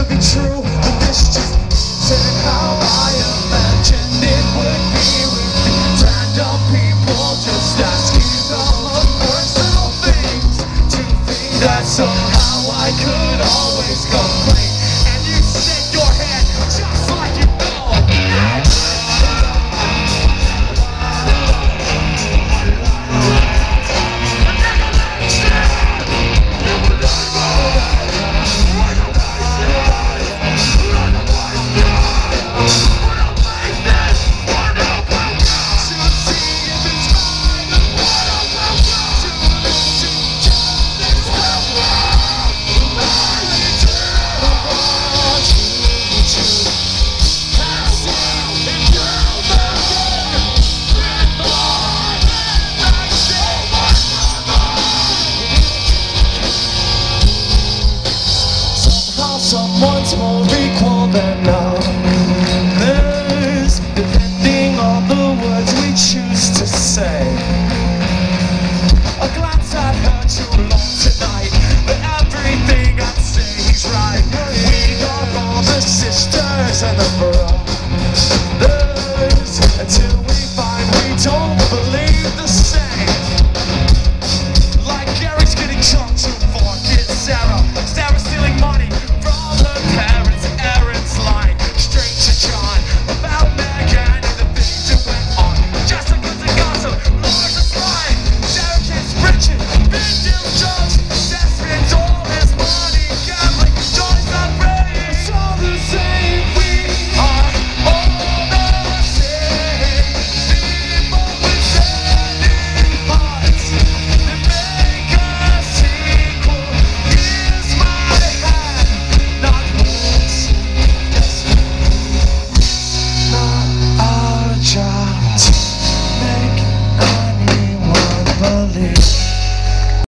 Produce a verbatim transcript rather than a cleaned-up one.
to be true, but this just isn't how I imagined it would be with random people just asking some personal things to think that somehow I could always complain. And you shake your head just like you know. Someone's more equal than others, depending on the words we choose to say. A glance at her too long tonight, but everything I'd say is right. We are all the sisters and the brothers.